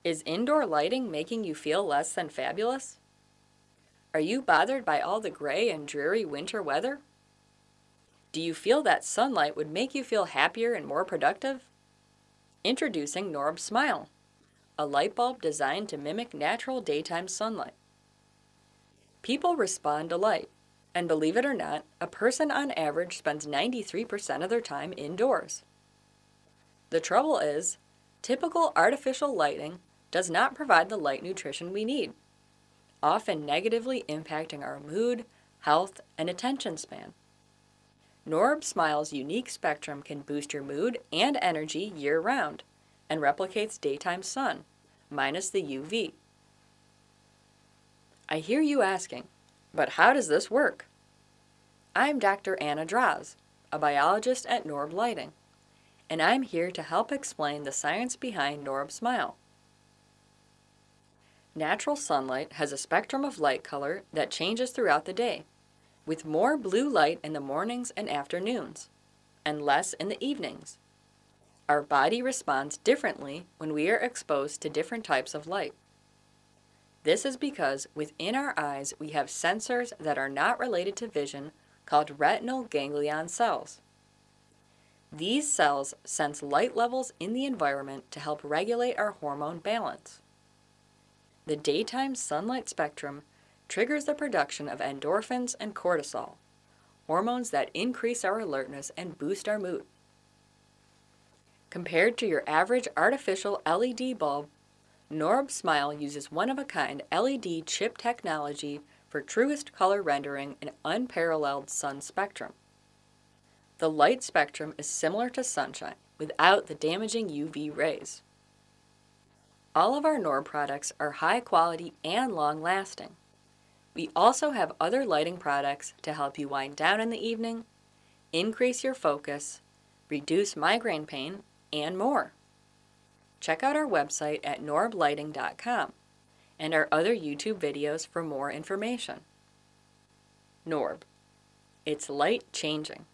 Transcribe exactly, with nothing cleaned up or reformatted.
Is indoor lighting making you feel less than fabulous? Are you bothered by all the gray and dreary winter weather? Do you feel that sunlight would make you feel happier and more productive? Introducing NorbSMILE, a light bulb designed to mimic natural daytime sunlight. People respond to light, and believe it or not, a person on average spends ninety-three percent of their time indoors. The trouble is, typical artificial lighting does not provide the light nutrition we need, often negatively impacting our mood, health, and attention span. NorbSMILE's unique spectrum can boost your mood and energy year-round and replicates daytime sun, minus the U V. I hear you asking, but how does this work? I'm Doctor Anna Droz, a biologist at Norb Lighting, and I'm here to help explain the science behind NorbSMILE. Natural sunlight has a spectrum of light color that changes throughout the day, with more blue light in the mornings and afternoons, and less in the evenings. Our body responds differently when we are exposed to different types of light. This is because within our eyes we have sensors that are not related to vision called retinal ganglion cells. These cells sense light levels in the environment to help regulate our hormone balance. The daytime sunlight spectrum triggers the production of endorphins and cortisol, hormones that increase our alertness and boost our mood. Compared to your average artificial L E D bulb, NorbSMILE uses one-of-a-kind L E D chip technology for truest color rendering and unparalleled sun spectrum. The light spectrum is similar to sunshine without the damaging U V rays. All of our Norb products are high quality and long lasting. We also have other lighting products to help you wind down in the evening, increase your focus, reduce migraine pain, and more. Check out our website at norb lighting dot com and our other YouTube videos for more information. Norb. It's light changing.